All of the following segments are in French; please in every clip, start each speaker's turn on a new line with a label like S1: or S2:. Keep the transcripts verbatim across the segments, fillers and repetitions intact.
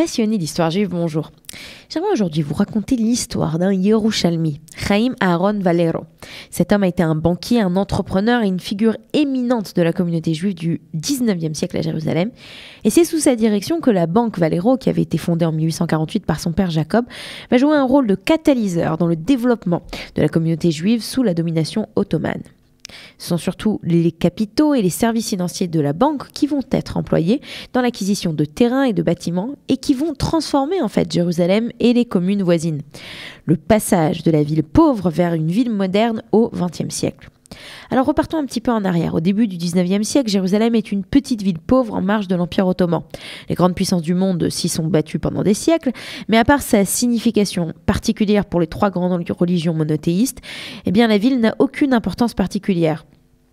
S1: Passionné d'histoire juive, bonjour. J'aimerais aujourd'hui vous raconter l'histoire d'un Yerushalmi, Chaim Aaron Valero. Cet homme a été un banquier, un entrepreneur et une figure éminente de la communauté juive du dix-neuvième siècle à Jérusalem. Et c'est sous sa direction que la banque Valero, qui avait été fondée en mille huit cent quarante-huit par son père Jacob, va jouer un rôle de catalyseur dans le développement de la communauté juive sous la domination ottomane. Ce sont surtout les capitaux et les services financiers de la banque qui vont être employés dans l'acquisition de terrains et de bâtiments et qui vont transformer en fait Jérusalem et les communes voisines. Le passage de la ville pauvre vers une ville moderne au vingtième siècle. Alors repartons un petit peu en arrière. Au début du dix-neuvième siècle, Jérusalem est une petite ville pauvre en marge de l'Empire ottoman. Les grandes puissances du monde s'y sont battues pendant des siècles, mais à part sa signification particulière pour les trois grandes religions monothéistes, eh bien la ville n'a aucune importance particulière.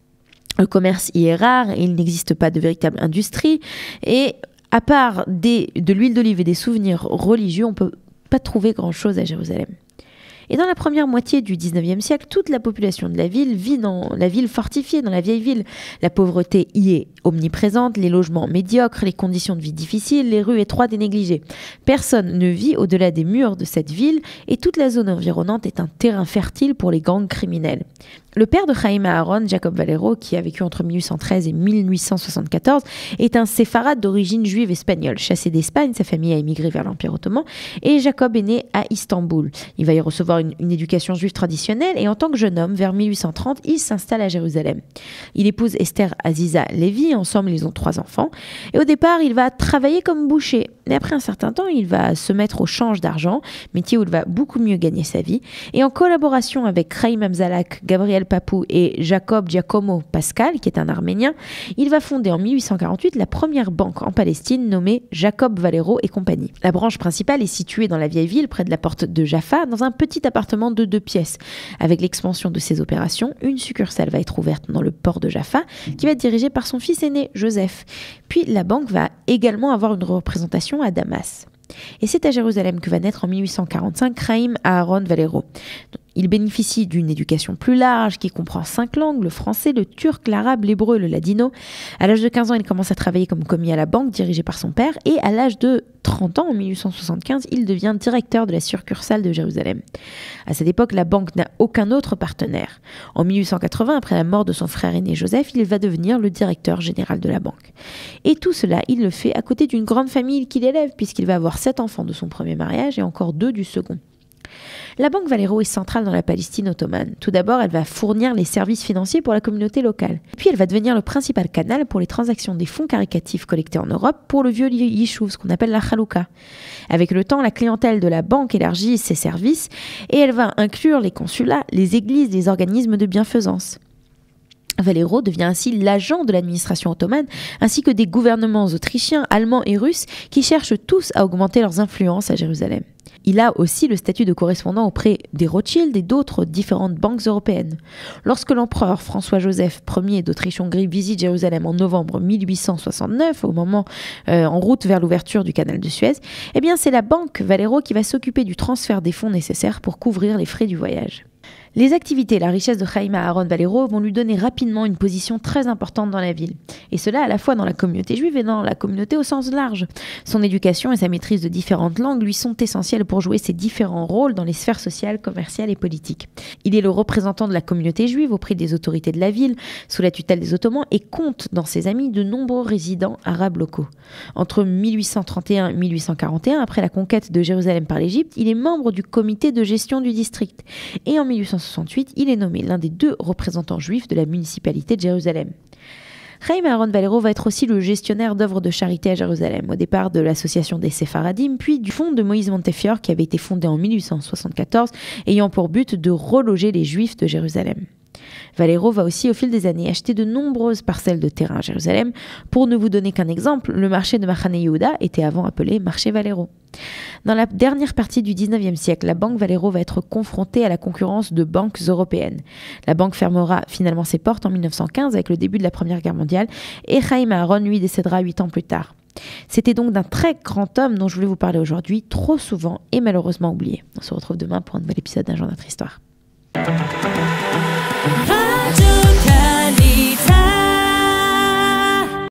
S1: Le commerce y est rare et il n'existe pas de véritable industrie. Et à part des, de l'huile d'olive et des souvenirs religieux, on ne peut pas trouver grand-chose à Jérusalem. Et dans la première moitié du dix-neuvième siècle, toute la population de la ville vit dans la ville fortifiée, dans la vieille ville. La pauvreté y est omniprésente, les logements médiocres, les conditions de vie difficiles, les rues étroites et négligées. Personne ne vit au-delà des murs de cette ville et toute la zone environnante est un terrain fertile pour les gangs criminels. Le père de Chaim Aaron, Jacob Valero, qui a vécu entre mille huit cent treize et mille huit cent soixante-quatorze, est un séfarade d'origine juive espagnole. Chassé d'Espagne, sa famille a émigré vers l'Empire ottoman et Jacob est né à Istanbul. Il va y recevoir une, une éducation juive traditionnelle et en tant que jeune homme, vers mille huit cent trente, il s'installe à Jérusalem. Il épouse Esther Aziza Lévi, ensemble ils ont trois enfants. Et au départ, il va travailler comme boucher. Et après un certain temps, il va se mettre au change d'argent, métier où il va beaucoup mieux gagner sa vie. Et en collaboration avec Chaim Amzalak, Gabriel Papou et Jacob Giacomo Pascal, qui est un Arménien, il va fonder en mille huit cent quarante-huit la première banque en Palestine nommée Jacob Valero et compagnie. La branche principale est située dans la vieille ville, près de la porte de Jaffa, dans un petit appartement de deux pièces. Avec l'expansion de ses opérations, une succursale va être ouverte dans le port de Jaffa, qui va être dirigée par son fils aîné, Joseph. Puis la banque va également avoir une représentation à Damas. Et c'est à Jérusalem que va naître en mille huit cent quarante-cinq Chaim Aaron Valero. Il bénéficie d'une éducation plus large qui comprend cinq langues, le français, le turc, l'arabe, l'hébreu et le ladino. À l'âge de quinze ans, il commence à travailler comme commis à la banque dirigée par son père et à l'âge de trente ans, en mille huit cent soixante-quinze, il devient directeur de la succursale de Jérusalem. À cette époque, la banque n'a aucun autre partenaire. En mille huit cent quatre-vingts, après la mort de son frère aîné Joseph, il va devenir le directeur général de la banque. Et tout cela, il le fait à côté d'une grande famille qu'il élève puisqu'il va avoir sept enfants de son premier mariage et encore deux du second. La banque Valero est centrale dans la Palestine ottomane. Tout d'abord, elle va fournir les services financiers pour la communauté locale. Puis, elle va devenir le principal canal pour les transactions des fonds caritatifs collectés en Europe pour le vieux Yishuv, ce qu'on appelle la Chalouka. Avec le temps, la clientèle de la banque élargit ses services et elle va inclure les consulats, les églises, les organismes de bienfaisance. Valero devient ainsi l'agent de l'administration ottomane, ainsi que des gouvernements autrichiens, allemands et russes qui cherchent tous à augmenter leurs influences à Jérusalem. Il a aussi le statut de correspondant auprès des Rothschild et d'autres différentes banques européennes. Lorsque l'empereur François-Joseph Ier d'Autriche-Hongrie visite Jérusalem en novembre mille huit cent soixante-neuf, au moment euh, en route vers l'ouverture du canal de Suez, eh bien c'est la banque Valero qui va s'occuper du transfert des fonds nécessaires pour couvrir les frais du voyage. Les activités et la richesse de Chaim Aaron Valero vont lui donner rapidement une position très importante dans la ville. Et cela à la fois dans la communauté juive et dans la communauté au sens large. Son éducation et sa maîtrise de différentes langues lui sont essentielles pour jouer ses différents rôles dans les sphères sociales, commerciales et politiques. Il est le représentant de la communauté juive auprès des autorités de la ville, sous la tutelle des Ottomans, et compte dans ses amis de nombreux résidents arabes locaux. Entre mille huit cent trente et un et mille huit cent quarante et un, après la conquête de Jérusalem par l'Égypte, il est membre du comité de gestion du district. Et en mille huit cent soixante-huit, il est nommé l'un des deux représentants juifs de la municipalité de Jérusalem. Chaim Aaron Valero va être aussi le gestionnaire d'œuvres de charité à Jérusalem, au départ de l'association des Séfaradim, puis du fonds de Moïse Montefiore qui avait été fondé en mille huit cent soixante-quatorze, ayant pour but de reloger les Juifs de Jérusalem. Valero va aussi au fil des années acheter de nombreuses parcelles de terrain à Jérusalem. Pour ne vous donner qu'un exemple, le marché de Machane Yehuda était avant appelé marché Valero. Dans la dernière partie du dix-neuvième siècle, la banque Valero va être confrontée à la concurrence de banques européennes. La banque fermera finalement ses portes en mille neuf cent quinze avec le début de la Première Guerre mondiale et Chaim Aaron lui décédera huit ans plus tard. C'était donc d'un très grand homme dont je voulais vous parler aujourd'hui, trop souvent et malheureusement oublié. On se retrouve demain pour un nouvel épisode d'Un jour notre histoire.